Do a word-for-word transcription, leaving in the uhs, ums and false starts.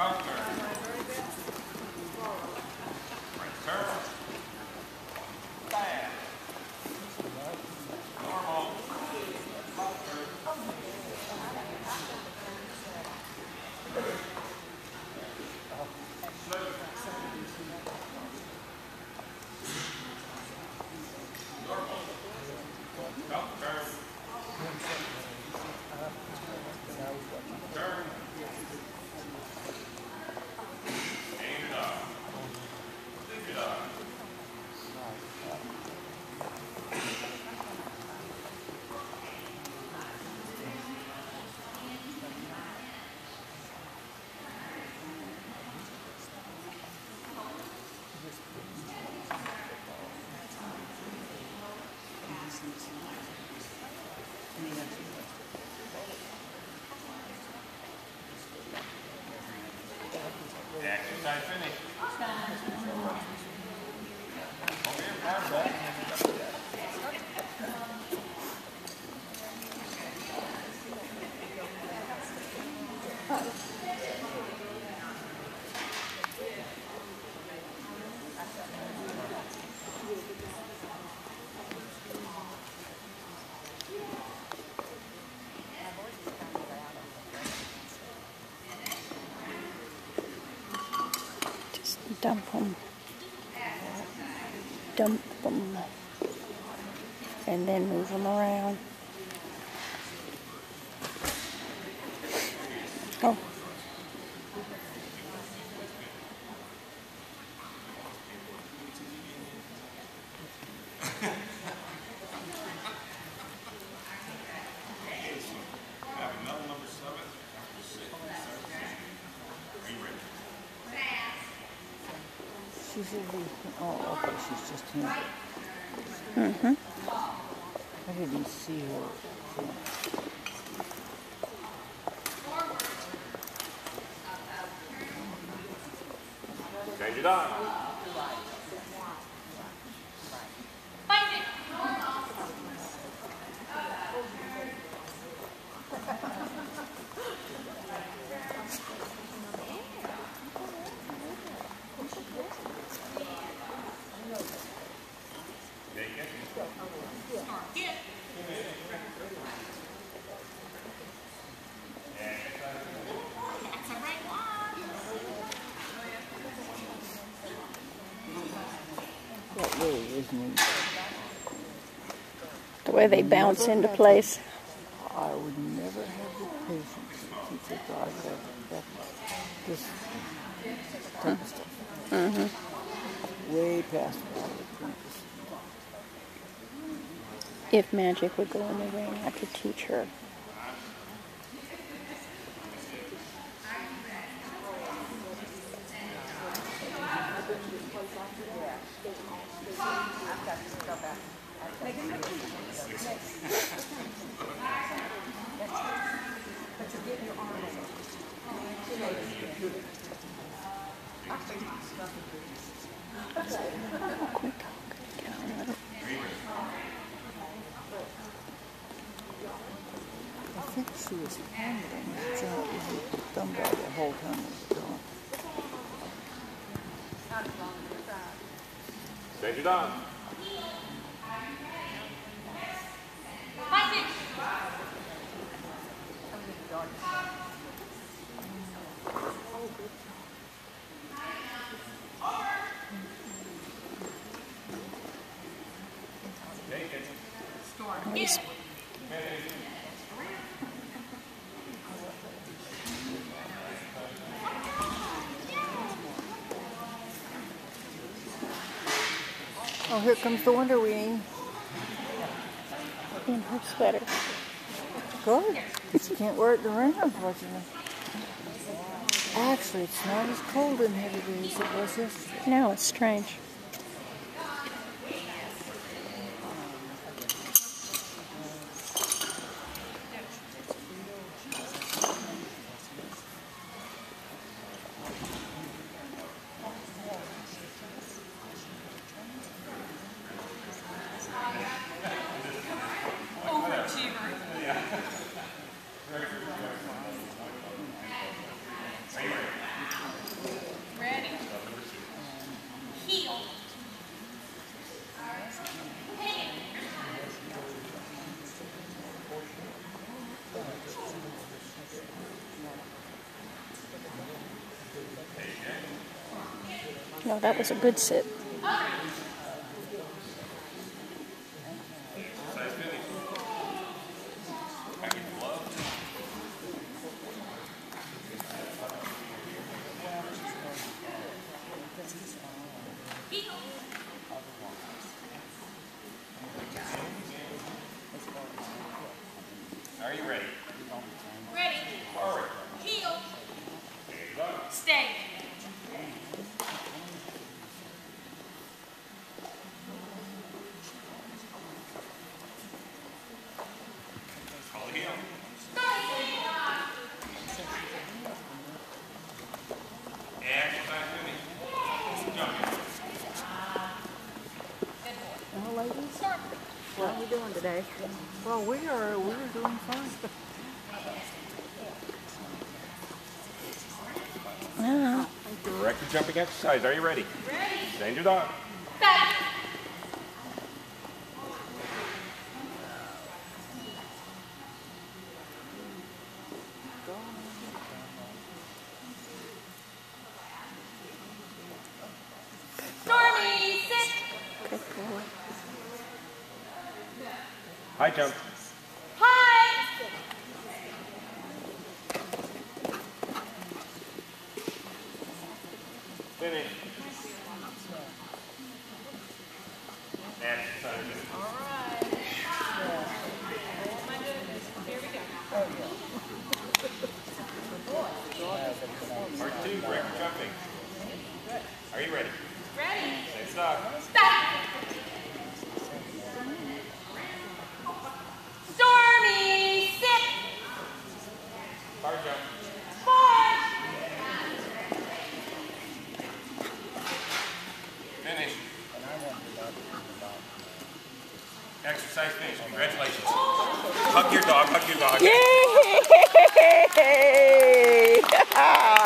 Exercise finished. Dump them, dump them, and then move them around. Oh. She's a oh, okay, she's just here. Mm-hmm. I didn't see her. Change it on. That really isn't. The way they bounce into place. I would never have the patience to teach a dog that, that this type of stuff. Mm-hmm. Way past all the points. If Magic would go in the ring, I could teach her. I think she was handling John with a dumbbell the whole time we were going. Change it on. Yes. Oh, here comes the Wonder Weenie. In her sweater. Good. But you can't wear it in the ring, unfortunately. Actually, it's not as cold in here today as it was yesterday. No, it's strange. Overachiever. No, that was a good sit. Are you ready? Ready. Forward. Heel. Go. Stay. Call the heel. Exercise finish. Jump. Well, ladies, what are we doing today? Well, we are we are doing fine. Yeah. Directed jumping exercise. Are you ready? Ready. Danger dog. Back. Stormy, sit. Good boy. High jump. High. Finish. Exercise finish. All right. Oh my goodness. Here we go. Part two, directed jumping. Are you ready? Ready. Same stop. Stop. Stormy, sit. Hard jump. High. Finish. Exercise finish. Congratulations. Hug your dog. Hug your dog. Yay!